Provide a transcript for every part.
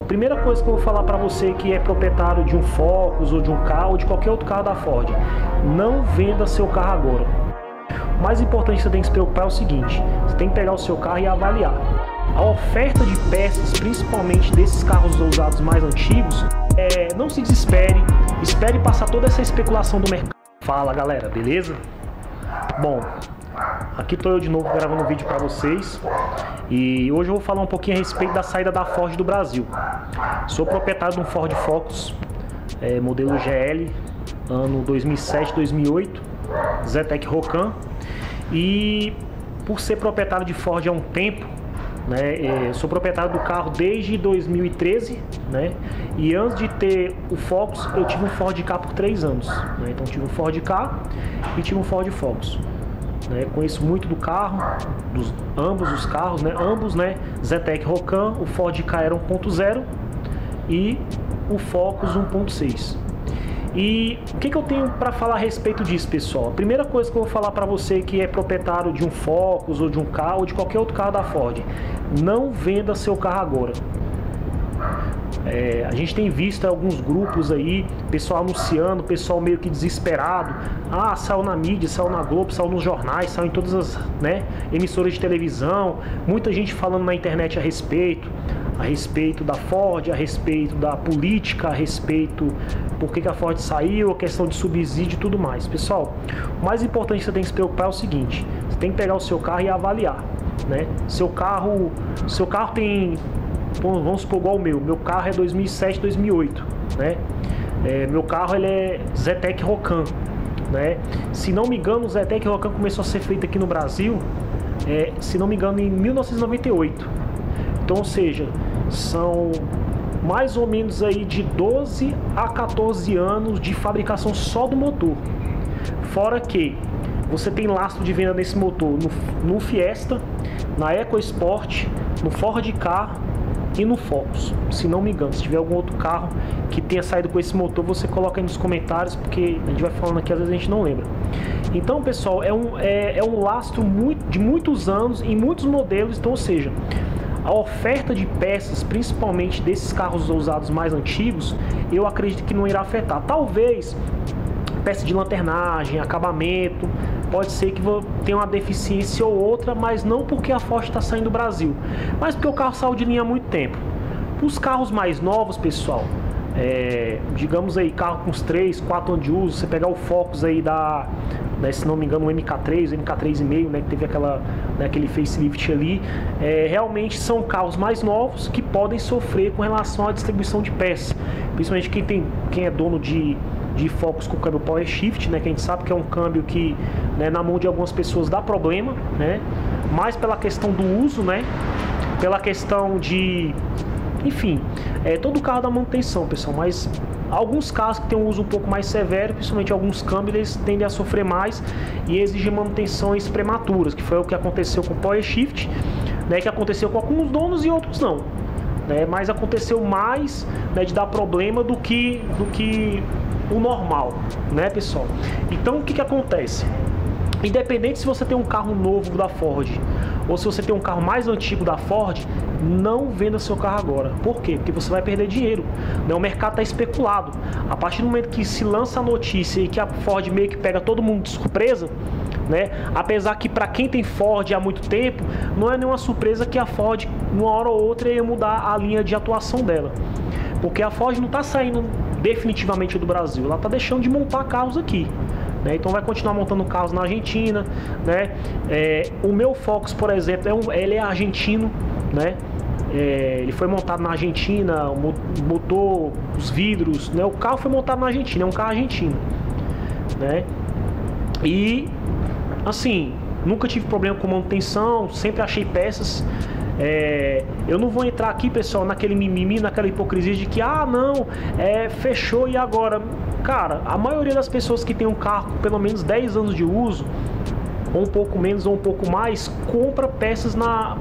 Primeira coisa que eu vou falar para você que é proprietário de um Focus ou de um carro ou de qualquer outro carro da Ford, não venda seu carro agora. O mais importante que você tem que se preocupar é o seguinte: você tem que pegar o seu carro e avaliar. A oferta de peças, principalmente desses carros usados mais antigos, não se desespere, espere passar toda essa especulação do mercado. Fala galera, beleza? Bom, aqui estou eu de novo gravando um vídeo para vocês e hoje eu vou falar um pouquinho a respeito da saída da Ford do Brasil. Sou proprietário de um Ford Focus, modelo GL, ano 2007-2008, Zetec Rocan, e por ser proprietário de Ford há um tempo, sou proprietário do carro desde 2013, e antes de ter o Focus eu tive um Ford Ka por 3 anos, então tive um Ford Ka e tive um Ford Focus. Conheço muito do carro, ambos os carros, ambos, Zetec Rocan. O Ford Ka era 1.0 e o Focus 1.6. E o que eu tenho para falar a respeito disso, pessoal? A primeira coisa que eu vou falar para você que é proprietário de um Focus ou de um carro ou de qualquer outro carro da Ford, não venda seu carro agora. A gente tem visto alguns grupos aí, pessoal anunciando, pessoal meio que desesperado. Ah, saiu na mídia, saiu na Globo, saiu nos jornais, saiu em todas as emissoras de televisão. Muita gente falando na internet a respeito da Ford, a respeito da política, a respeito por que a Ford saiu, a questão de subsídio e tudo mais. Pessoal, o mais importante que você tem que se preocupar é o seguinte: você tem que pegar o seu carro e avaliar, Seu carro tem, vamos supor, igual o meu carro é 2007, 2008, meu carro ele é Zetec Rocan, Se não me engano, o Zetec Rocan começou a ser feito aqui no Brasil, se não me engano, em 1998. Então, ou seja, são mais ou menos aí de 12 a 14 anos de fabricação só do motor. Fora que você tem lastro de venda nesse motor no Fiesta, na EcoSport, no Ford Ka e no Focus, se não me engano. Se tiver algum outro carro que tenha saído com esse motor, você coloca aí nos comentários, porque a gente vai falando aqui, às vezes a gente não lembra. Então, pessoal, é um lastro de muitos anos em muitos modelos. Então, ou seja, a oferta de peças, principalmente desses carros usados mais antigos, eu acredito que não irá afetar. Talvez peça de lanternagem, acabamento, pode ser que tenha uma deficiência ou outra, mas não porque a Ford está saindo do Brasil, mas porque o carro saiu de linha há muito tempo. Os carros mais novos, pessoal, digamos aí, carro com uns 3, 4 anos de uso, você pegar o Focus aí se não me engano, o MK3, o MK3,5, que teve aquele facelift ali, realmente são carros mais novos que podem sofrer com relação à distribuição de peças, principalmente quem é dono de Focus com câmbio Power Shift, que a gente sabe que é um câmbio que, na mão de algumas pessoas dá problema, mais pela questão do uso, pela questão de, enfim, todo carro dá manutenção, pessoal, mas alguns carros que tem um uso um pouco mais severo, principalmente alguns câmbios, eles tendem a sofrer mais e exigem manutenções prematuras, que foi o que aconteceu com o Power Shift, que aconteceu com alguns donos e outros não, mas aconteceu mais de dar problema do que o normal, pessoal. Então o que acontece? Independente se você tem um carro novo da Ford ou se você tem um carro mais antigo da Ford, não venda seu carro agora. Por quê? Porque você vai perder dinheiro, O mercado está especulado. A partir do momento que se lança a notícia e que a Ford meio que pega todo mundo de surpresa, apesar que para quem tem Ford há muito tempo, não é nenhuma surpresa que a Ford, uma hora ou outra, ia mudar a linha de atuação dela, porque a Ford não está saindo definitivamente do Brasil, ela está deixando de montar carros aqui, então vai continuar montando carros na Argentina, o meu Focus, por exemplo, ele é argentino, ele foi montado na Argentina, o motor, os vidros, o carro foi montado na Argentina, é um carro argentino, e assim, nunca tive problema com manutenção, sempre achei peças. Eu não vou entrar aqui, pessoal, naquele mimimi, naquela hipocrisia de que não, fechou e agora. Cara, a maioria das pessoas que tem um carro com pelo menos 10 anos de uso, ou um pouco menos ou um pouco mais, compra peças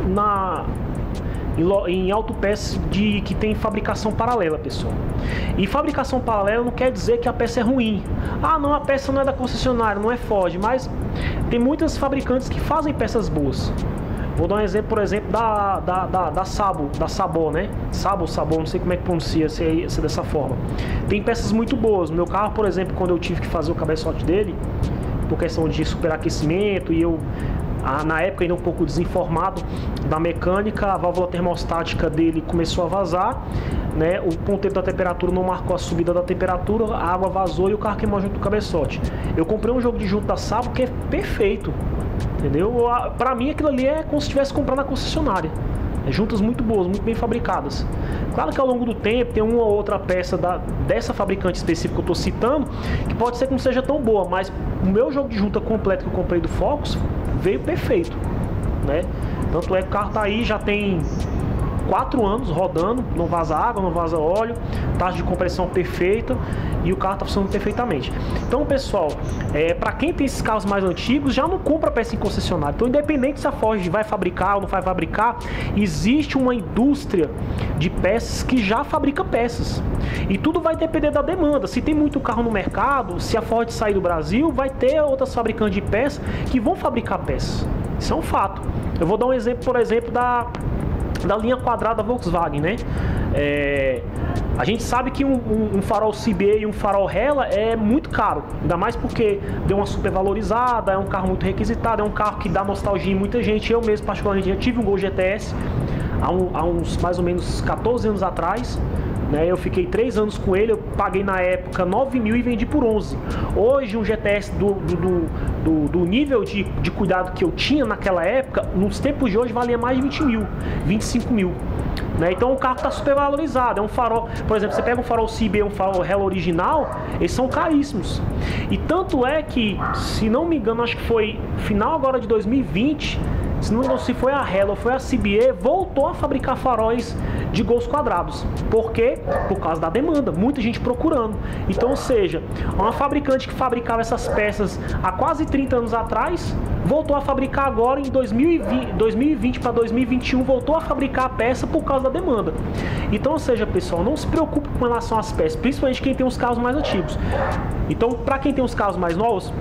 em autopeças que tem fabricação paralela, pessoal. E fabricação paralela não quer dizer que a peça é ruim. Não, a peça não é da concessionária, não é Ford, mas tem muitas fabricantes que fazem peças boas. Vou dar um exemplo, por exemplo, da Sabo, né? Sabo, não sei como é que pronuncia, se é dessa forma. Tem peças muito boas. No meu carro, por exemplo, quando eu tive que fazer o cabeçote dele, por questão de superaquecimento, e eu, na época ainda um pouco desinformado da mecânica, a válvula termostática dele começou a vazar, né? O ponteiro da temperatura não marcou a subida da temperatura, a água vazou e o carro queimou junto do cabeçote. Eu comprei um jogo de junto da Sabo que é perfeito, entendeu? Pra mim aquilo ali é como se estivesse comprando na concessionária. Juntas muito boas, muito bem fabricadas. Claro que ao longo do tempo tem uma ou outra peça dessa fabricante específica que eu estou citando que pode ser que não seja tão boa, mas o meu jogo de junta completo que eu comprei do Focus veio perfeito, né? Tanto é que o carro tá aí, já tem 4 anos rodando, não vaza água, não vaza óleo, taxa de compressão perfeita e o carro está funcionando perfeitamente. Então, pessoal, para quem tem esses carros mais antigos, já não compra peça em concessionária. Então, independente se a Ford vai fabricar ou não vai fabricar, existe uma indústria de peças que já fabrica peças. E tudo vai depender da demanda. Se tem muito carro no mercado, se a Ford sair do Brasil, vai ter outras fabricantes de peças que vão fabricar peças. Isso é um fato. Eu vou dar um exemplo, por exemplo, da linha quadrada Volkswagen, né? A gente sabe que um farol CBA e um farol Hella é muito caro, ainda mais porque deu uma super valorizada, é um carro muito requisitado, é um carro que dá nostalgia em muita gente. Eu mesmo, particularmente, já tive um Gol GTS há uns mais ou menos 14 anos atrás, né? Eu fiquei 3 anos com ele, eu paguei na época 9 mil e vendi por 11. Hoje um GTS do nível de cuidado que eu tinha naquela época, nos tempos de hoje valia mais de 20 mil, 25 mil. Né? Então o carro está super valorizado. É um farol, por exemplo, você pega um farol CB e um farol Hella original, eles são caríssimos. E tanto é que, se não me engano, acho que foi final agora de 2020, se não me engano, se foi a Hella ou foi a CBA, voltou a fabricar faróis de gols quadrados. Por quê? Por causa da demanda, muita gente procurando. Então, ou seja, uma fabricante que fabricava essas peças há quase 30 anos atrás, voltou a fabricar agora em 2020 para 2021, voltou a fabricar a peça por causa da demanda. Então, ou seja, pessoal, não se preocupe com relação às peças, principalmente quem tem os carros mais antigos. Então, para quem tem os carros mais novos,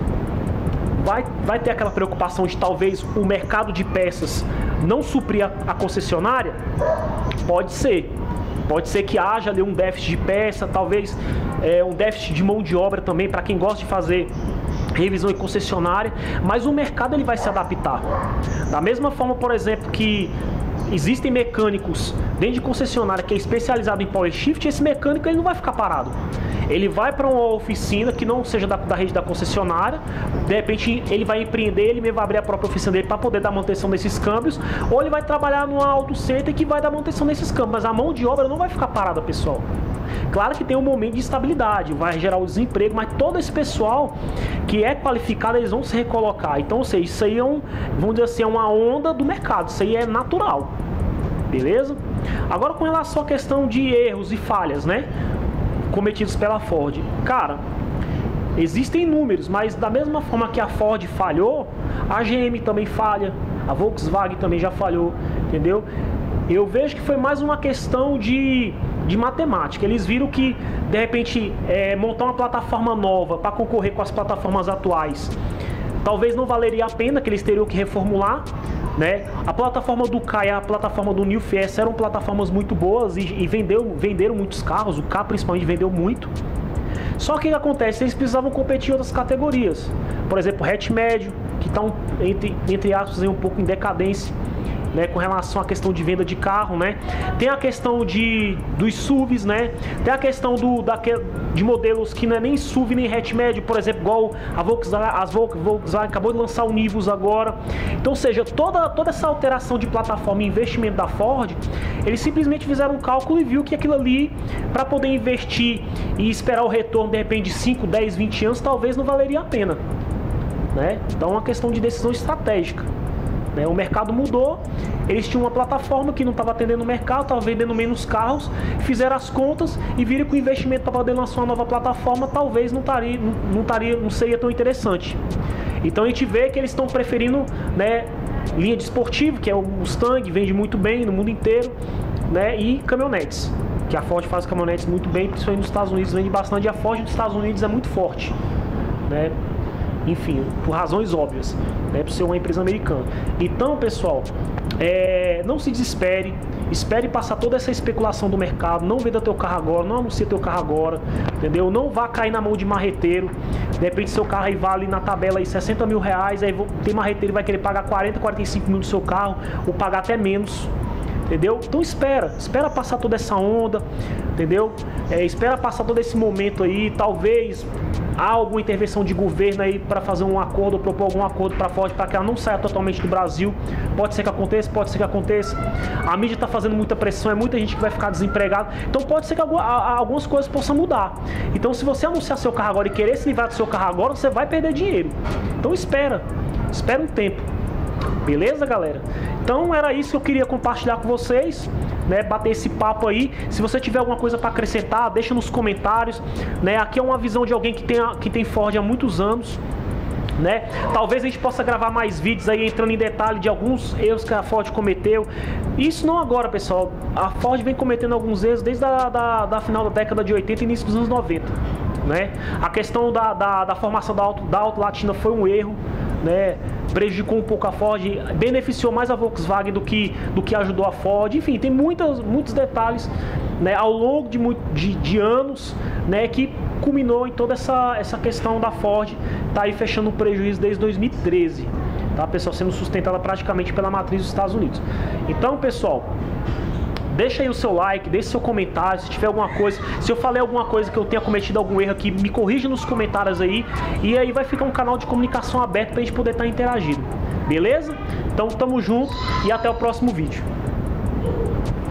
vai ter aquela preocupação de talvez o mercado de peças não suprir a concessionária? Pode ser. Pode ser que haja ali um déficit de peça, talvez um déficit de mão de obra também para quem gosta de fazer revisão em concessionária, mas o mercado ele vai se adaptar. Da mesma forma, por exemplo, que existem mecânicos dentro de concessionária que é especializado em power shift, esse mecânico ele não vai ficar parado. Ele vai para uma oficina que não seja da rede da concessionária, de repente ele vai empreender, ele mesmo vai abrir a própria oficina dele para poder dar manutenção desses câmbios, ou ele vai trabalhar numa auto center que vai dar manutenção desses câmbios, mas a mão de obra não vai ficar parada, pessoal. Claro que tem um momento de estabilidade, vai gerar o desemprego, mas todo esse pessoal que é qualificado, eles vão se recolocar. Então, ou seja, isso aí vamos dizer assim, é uma onda do mercado, isso aí é natural, beleza? Agora, com relação à questão de erros e falhas, né, cometidos pela Ford, cara, existem números, mas da mesma forma que a Ford falhou, a GM também falha, a Volkswagen também já falhou, entendeu? Eu vejo que foi mais uma questão de matemática. Eles viram que, de repente, montar uma plataforma nova para concorrer com as plataformas atuais, talvez não valeria a pena, que eles teriam que reformular, né? A plataforma do Ka e a plataforma do New Fiesta eram plataformas muito boas e venderam muitos carros, o Ka principalmente vendeu muito. Só que o que acontece? Eles precisavam competir em outras categorias. Por exemplo, hatch médio, que está entre aspas um pouco em decadência, né, com relação à questão de venda de carro, né? Tem a questão dos SUVs, né? Tem a questão de modelos que não é nem SUV nem hatch médio, por exemplo, igual a Volkswagen acabou de lançar o Nivus agora. Então, ou seja, toda essa alteração de plataforma e investimento da Ford, eles simplesmente fizeram um cálculo e viu que aquilo ali, para poder investir e esperar o retorno de repente de 5, 10, 20 anos, talvez não valeria a pena, né? Então é uma questão de decisão estratégica. O mercado mudou, eles tinham uma plataforma que não estava atendendo o mercado, estava vendendo menos carros, fizeram as contas e viram que o investimento para poder lançar uma nova plataforma talvez não seria tão interessante. Então a gente vê que eles estão preferindo, né, linha de esportivo, que é o Mustang, vende muito bem no mundo inteiro, né, e caminhonetes, que a Ford faz caminhonetes muito bem, principalmente nos Estados Unidos vende bastante, e a Ford dos Estados Unidos é muito forte, né? enfim, por razões óbvias, né, por ser uma empresa americana. Então, pessoal, não se desespere, espere passar toda essa especulação do mercado, não venda teu carro agora, não anuncie teu carro agora, entendeu? Não vá cair na mão de marreteiro, de repente seu carro aí vale na tabela aí 60 mil reais, aí tem marreteiro que vai querer pagar 40, 45 mil do seu carro, ou pagar até menos. Entendeu? Então espera passar toda essa onda, entendeu? Espera passar todo esse momento aí, talvez há alguma intervenção de governo aí para fazer um acordo, ou propor algum acordo para a Ford, para que ela não saia totalmente do Brasil. Pode ser que aconteça, pode ser que aconteça. A mídia está fazendo muita pressão, é muita gente que vai ficar desempregada, então pode ser que algumas coisas possam mudar. Então se você anunciar seu carro agora e querer se livrar do seu carro agora, você vai perder dinheiro. Então espera um tempo. Beleza, galera? Então era isso que eu queria compartilhar com vocês, né? Bater esse papo aí. Se você tiver alguma coisa para acrescentar, deixa nos comentários, né? Aqui é uma visão de alguém que tem Ford há muitos anos, né? Talvez a gente possa gravar mais vídeos aí entrando em detalhe de alguns erros que a Ford cometeu. Isso não agora, pessoal. A Ford vem cometendo alguns erros desde da final da década de 80 e início dos anos 90, né? A questão da formação da Auto Latina foi um erro, né? Prejudicou um pouco a Ford, beneficiou mais a Volkswagen do que ajudou a Ford. Enfim, tem muitos detalhes, né, ao longo de anos, né, que culminou em toda essa questão da Ford tá aí fechando um prejuízo desde 2013, tá, pessoal, sendo sustentada praticamente pela matriz dos Estados Unidos. Então, pessoal, deixa aí o seu like, deixa seu comentário, se tiver alguma coisa, se eu falei alguma coisa que eu tenha cometido algum erro aqui, me corrija nos comentários aí, e aí vai ficar um canal de comunicação aberto pra gente poder estar interagindo, beleza? Então tamo junto e até o próximo vídeo.